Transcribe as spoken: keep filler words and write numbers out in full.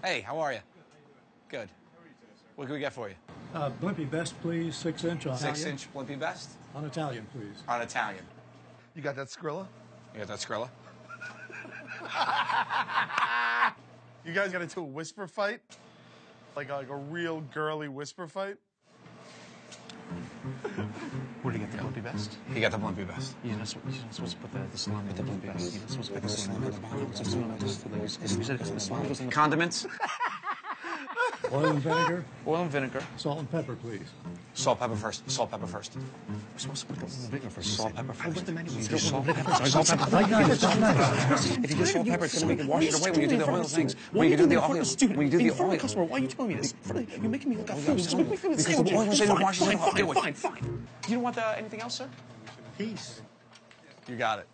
Hey, how are you? Good. What can we get for you? Uh, Blimpie Best, please. Six inch on Six Italian. inch Blimpie Best? On Italian, please. On Italian. You got that Skrilla? You got that Skrilla? You guys got into a whisper fight? Like a, like a real girly whisper fight? Where did he get the Blimpie Best? He got the Blimpie Best. You're not, supposed, you're not supposed to put the, the salami with the Blimpie Best. You're not supposed to put the salami with the bottom. It's just not just like, you said the salami goes in the Condiments? Oil and vinegar. Oil and vinegar. Salt and pepper, please. Salt, pepper first. Salt, pepper first. We're supposed to put the vinegar first. Salt, pepper first. I read the menu. You do salt, pepper. Salt, pepper. Right now, it's not nice. If you do salt, pepper, it's going to make it wash it away when you do the oil things. When you do the oil, when you do the oil. In front of the customer, why are you telling me this? You're making me look like a fool. Just make me feel the Because same. the oil is in the wash. Fine, Do fine, it. fine, fine. You don't want uh, anything else, sir? Peace. You got it.